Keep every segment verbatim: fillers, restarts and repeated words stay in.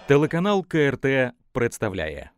Телеканал КРТ представляє.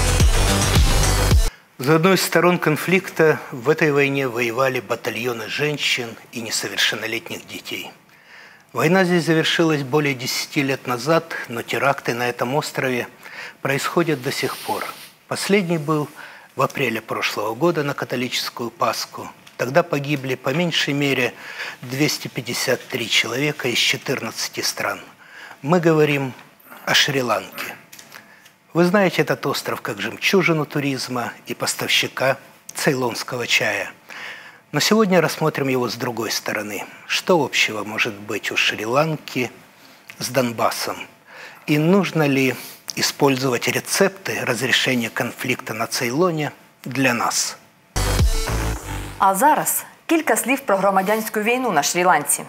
За одной из сторон конфликта в этой войне воевали батальоны женщин и несовершеннолетних детей. Война здесь завершилась более десяти лет назад, но теракты на этом острове происходят до сих пор. Последний был в апреле прошлого года на католическую Пасху. Тогда погибли по меньшей мере двести пятьдесят три человека из четырнадцати стран. Мы говорим о Шри-Ланке. Вы знаете этот остров как жемчужину туризма и поставщика цейлонского чая. Но сегодня рассмотрим его с другой стороны. Что общего может быть у Шри-Ланки с Донбассом? И нужно ли использовать рецепты разрешения конфликта на Цейлоне для нас? А зараз кілька слів про громадянську війну на Шрі-Ланці.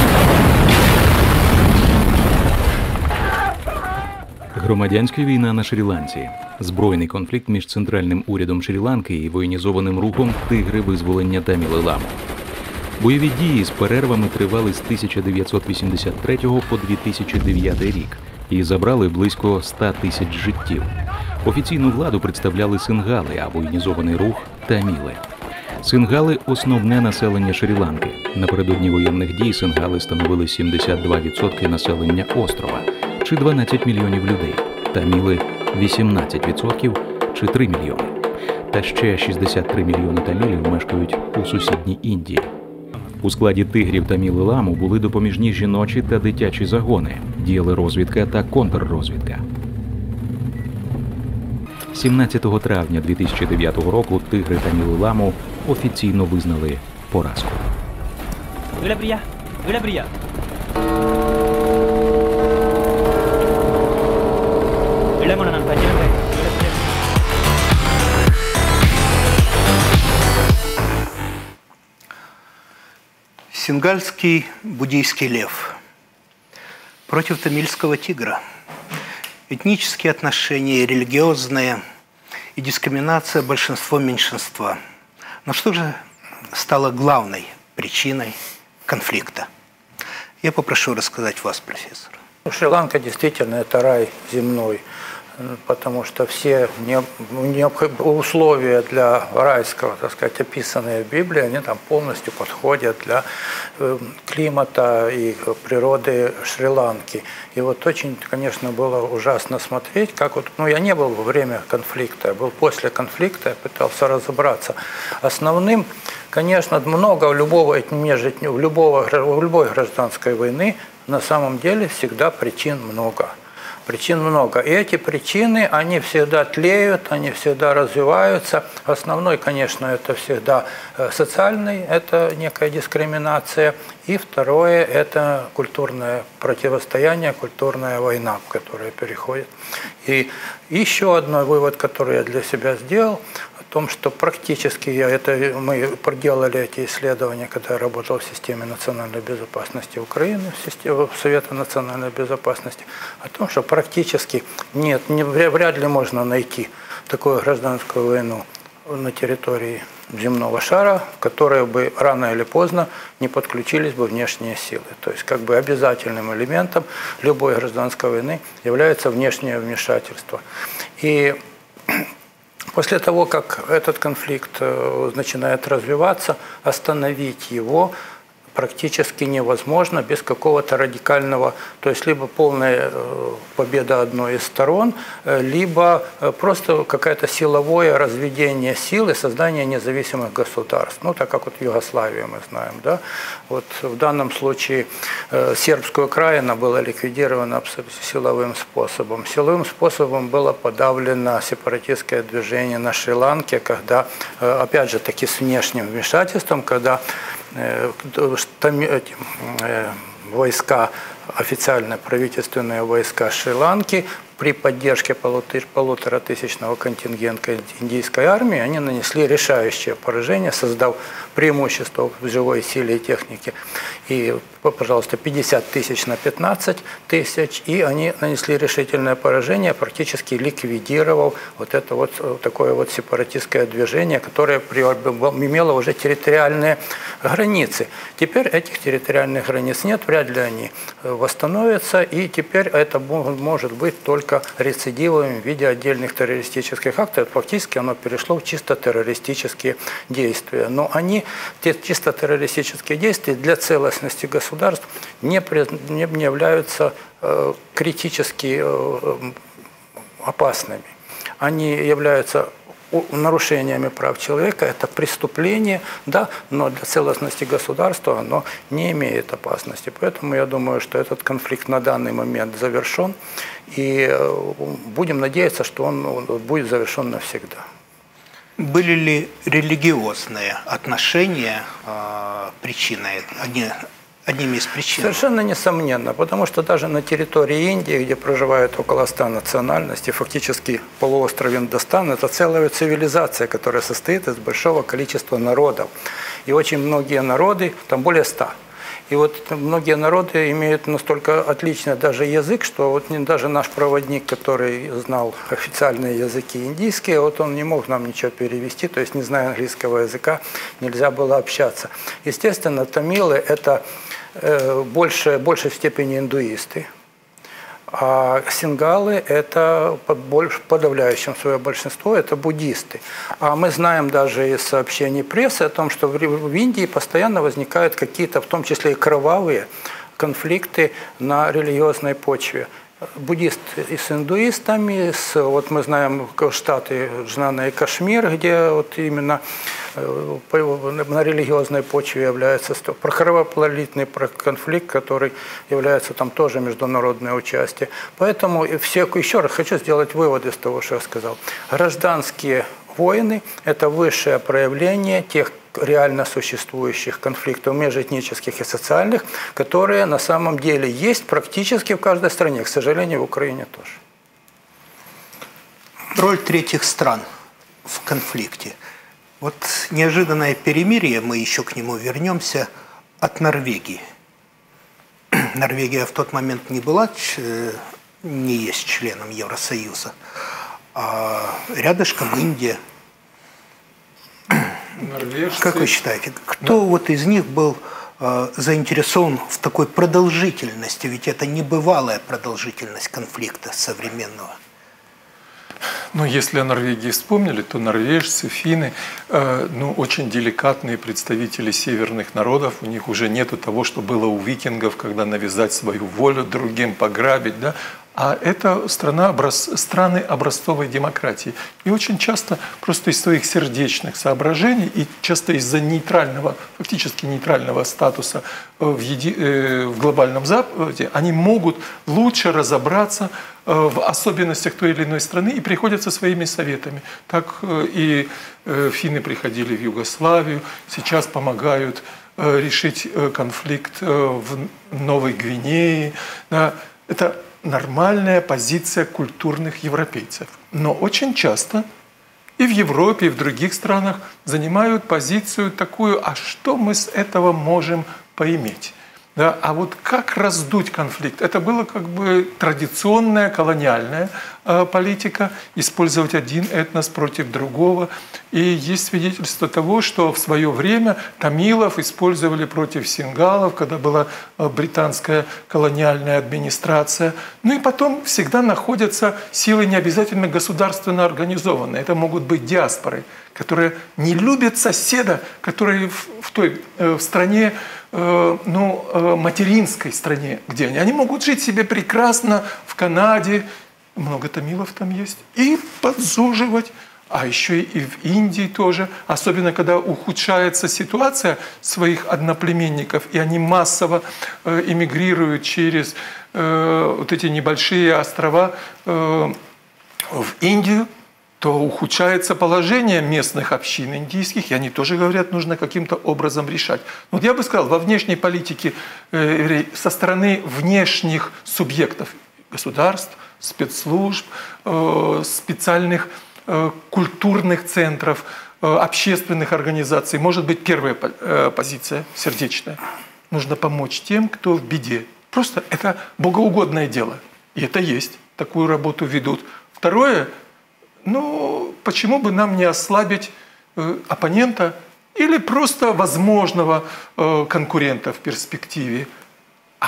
Громадянська війна на Шрі-Ланці. Збройний конфлікт між центральним урядом Шрі-Ланки і воєнізованим рухом «Тигри визволення Таміли-Ламу». Бойові дії з перервами тривали з тисяча дев'ятсот вісімдесят третього по дві тисячі дев'ятий рік і забрали близько ста тисяч життів. Офіційну владу представляли сингали, а воєнізований рух – таміли. Сингали – основне населення Шрі-Ланки. Напередодні воєнних дій сингали становили сімдесят два відсотки населення острова, чи дванадцять мільйонів людей. Таміли – вісімнадцять відсотків, чи три мільйони. Та ще шістдесят три мільйони тамілів мешкають у сусідній Індії. У складі тигрів Таміли-Ламу були допоміжні жіночі та дитячі загони, діяли розвідка та контррозвідка. сімнадцятого травня дві тисячі дев'ятого року тигри Таміли-Ламу офіційно визнали поразку. Вилябрія! Вилябрія! Сингальский буддийский лев против тамильского тигра. Этнические отношения, религиозные и дискриминация большинства меньшинства. Но что же стало главной причиной конфликта? Я попрошу рассказать вас, профессор. Шри-Ланка действительно это рай земной, потому что все условия для райского, так сказать, описанные в Библии, они там полностью подходят для климата и природы Шри-Ланки. И вот очень, конечно, было ужасно смотреть, как вот, ну, я не был во время конфликта, я был после конфликта, я пытался разобраться. Основным, конечно, много в, любого, в, любого, в любой гражданской войны на самом деле всегда причин много. Причин много. И эти причины, они всегда тлеют, они всегда развиваются. Основной, конечно, это всегда социальный, это некая дискриминация. И второе, это культурное противостояние, культурная война, в которую переходит. И еще один вывод, который я для себя сделал, о том, что практически я это, мы проделали эти исследования, когда я работал в системе национальной безопасности Украины, в системе Совета национальной безопасности, о том, что практически нет, не, вряд ли можно найти такую гражданскую войну на территории земного шара, в которой бы рано или поздно не подключились бы внешние силы. То есть как бы обязательным элементом любой гражданской войны является внешнее вмешательство. И после того, как этот конфликт начинает развиваться, остановить его практически невозможно без какого-то радикального, то есть либо полная победа одной из сторон, либо просто какое-то силовое разведение сил и создание независимых государств. Ну, так как вот в Югославии мы знаем, да. Вот в данном случае сербская Украина была ликвидирована силовым способом. Силовым способом было подавлено сепаратистское движение на Шри-Ланке, когда, опять же таки, с внешним вмешательством, когда эти войска, официально правительственные войска Шри-Ланки при поддержке полуторатысячного контингента индийской армии, они нанесли решающее поражение, создав преимущество в живой силе и технике. И, пожалуйста, пятьдесят тысяч на пятнадцать тысяч, и они нанесли решительное поражение, практически ликвидировав вот это вот такое вот сепаратистское движение, которое имело уже территориальные границы. Теперь этих территориальных границ нет, вряд ли они восстановится, и теперь это может быть только рецидивом в виде отдельных террористических актов. Фактически оно перешло в чисто террористические действия. Но они, те чисто террористические действия для целостности государств не, не, не являются э, критически э, опасными. Они являются нарушениями прав человека, это преступление, да, но для целостности государства оно не имеет опасности. Поэтому я думаю, что этот конфликт на данный момент завершен, и будем надеяться, что он будет завершен навсегда. Были ли религиозные отношения э, причиной, одни, одними из причин? Совершенно несомненно, потому что даже на территории Индии, где проживает около ста национальностей, фактически полуостров Индостан – это целая цивилизация, которая состоит из большого количества народов. И очень многие народы, там более ста. И вот многие народы имеют настолько отличный даже язык, что вот даже наш проводник, который знал официальные языки индийские, вот он не мог нам ничего перевести, то есть не зная английского языка, нельзя было общаться. Естественно, тамилы – это больше, большей степени индуисты, а сингалы – это подавляющим свое большинство, это буддисты. А мы знаем даже из сообщений прессы о том, что в Индии постоянно возникают какие-то, в том числе и кровавые, конфликты на религиозной почве. Буддисты и с индуистами, с, вот мы знаем штаты Джнана и Кашмир, где вот именно на религиозной почве является кровопролитный конфликт, который является там тоже международное участие. Поэтому все, еще раз хочу сделать вывод из того, что я сказал. Гражданские войны – это высшее проявление тех реально существующих конфликтов межэтнических и социальных, которые на самом деле есть практически в каждой стране, к сожалению, в Украине тоже. Роль третьих стран в конфликте. Вот неожиданное перемирие, мы еще к нему вернемся, от Норвегии. Норвегия в тот момент не была, не есть членом Евросоюза, а рядышком Индия. Норвежцы. Как вы считаете, кто да. вот из них был э, заинтересован в такой продолжительности? Ведь это небывалая продолжительность конфликта современного. Ну, если о Норвегии вспомнили, то норвежцы, финны, э, ну, очень деликатные представители северных народов. У них уже нету того, что было у викингов, когда навязать свою волю другим, пограбить, да. А это страна, образ, страны образцовой демократии. И очень часто просто из своих сердечных соображений и часто из-за нейтрального, фактически нейтрального статуса в, еди, э, в глобальном Западе, они могут лучше разобраться э, в особенностях той или иной страны и приходят со своими советами. Так э, и э, финны приходили в Югославию, сейчас помогают э, решить э, конфликт э, в Новой Гвинее. Да. Это нормальная позиция культурных европейцев. Но очень часто и в Европе, и в других странах занимают позицию такую, а что мы с этого можем поиметь? Да, а вот как раздуть конфликт? Это была как бы традиционная колониальная э, политика, использовать один этнос против другого. И есть свидетельство того, что в свое время тамилов использовали против сингалов, когда была э, британская колониальная администрация. Ну и потом всегда находятся силы не обязательно государственно организованные. Это могут быть диаспоры, которые не любят соседа, который в, в той э, в стране, ну, материнской стране, где они. Они могут жить себе прекрасно в Канаде, много тамилов там есть, и подзуживать. А еще и в Индии тоже, особенно когда ухудшается ситуация своих одноплеменников, и они массово эмигрируют через вот эти небольшие острова в Индию, то ухудшается положение местных общин индийских, и они тоже говорят, нужно каким-то образом решать. Вот я бы сказал, во внешней политике э, со стороны внешних субъектов, государств, спецслужб, э, специальных э, культурных центров, э, общественных организаций, может быть первая э, позиция, сердечная. Нужно помочь тем, кто в беде. Просто это богоугодное дело. И это есть. Такую работу ведут. Второе, ну, почему бы нам не ослабить э, оппонента или просто возможного э, конкурента в перспективе? А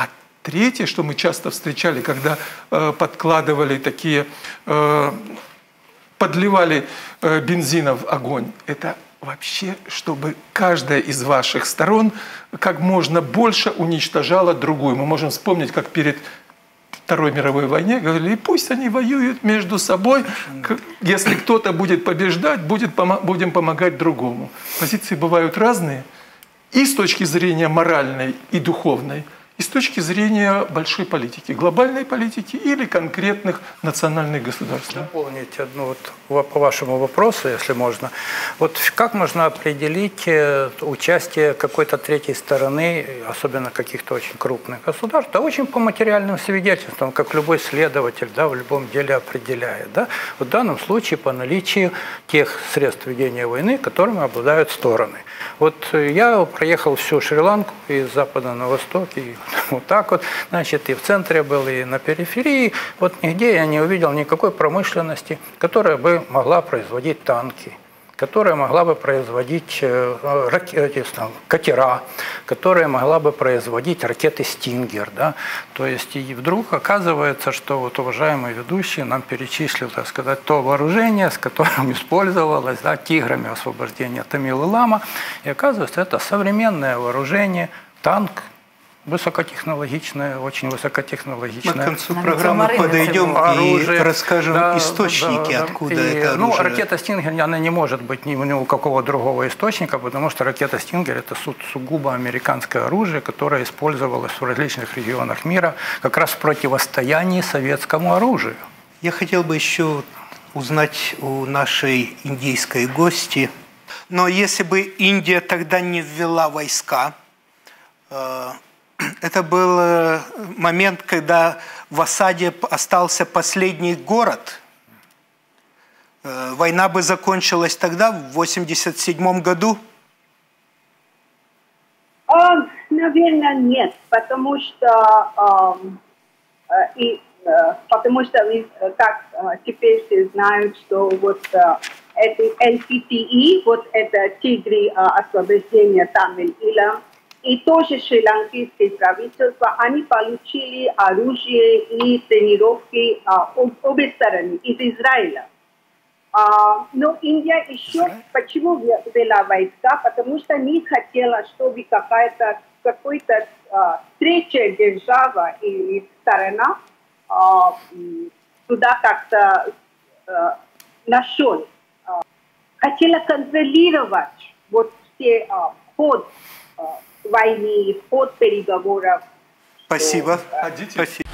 Третье, что мы часто встречали, когда э, подкладывали такие, э, подливали э, бензина в огонь, это вообще, чтобы каждая из ваших сторон как можно больше уничтожала другую. Мы можем вспомнить, как перед Второй мировой войне говорили, и пусть они воюют между собой, если кто-то будет побеждать, будет, будем помогать другому. Позиции бывают разные, и с точки зрения моральной и духовной, и с точки зрения большой политики, глобальной политики или конкретных национальных государств. Дополнить одну вот по вашему вопросу, если можно. Вот как можно определить участие какой-то третьей стороны, особенно каких-то очень крупных государств? Да очень по материальным свидетельствам, как любой следователь, да, в любом деле определяет. Да? В данном случае по наличию тех средств ведения войны, которыми обладают стороны. Вот я проехал всю Шри-Ланку из запада на восток, и вот так вот, значит, и в центре был, и на периферии. Вот нигде я не увидел никакой промышленности, которая бы могла производить танки, которая могла бы производить ракеты, там, катера, которая могла бы производить ракеты «Стингер». Да? То есть и вдруг оказывается, что вот уважаемый ведущий нам перечислил, так сказать, то вооружение, с которым использовалось, да, тиграми освобождения Тамилы-Лама. И оказывается, это современное вооружение, танк, высокотехнологичное, очень высокотехнологичное. Мы к концу программы подойдем оружие, и расскажем да, источники, да, откуда и, это оружие. Ну, ракета «Стингер», она не может быть ни, ни у какого другого источника, потому что ракета «Стингер» – это сугубо американское оружие, которое использовалось в различных регионах мира как раз в противостоянии советскому оружию. Я хотел бы еще узнать у нашей индийской гости, но если бы Индия тогда не ввела войска, это был момент, когда в осаде остался последний город. Война бы закончилась тогда, в восемьдесят седьмом году? Наверное, нет, потому что, и, потому что, как теперь все знают, что вот это эл ти ти и, вот это тигры освобождения Тамил-Илам, и тоже шри-ланкийские правительства, они получили оружие и тренировки а, обе стороны, из Израиля. А, но Индия еще Израиль? Почему ввела войска? Потому что не хотела, чтобы какая-то какой-то а, третья держава или сторона а, туда как-то а, нашел. А, хотела контролировать вот все а, ход а, войны, ход переговоров. Спасибо. Спасибо.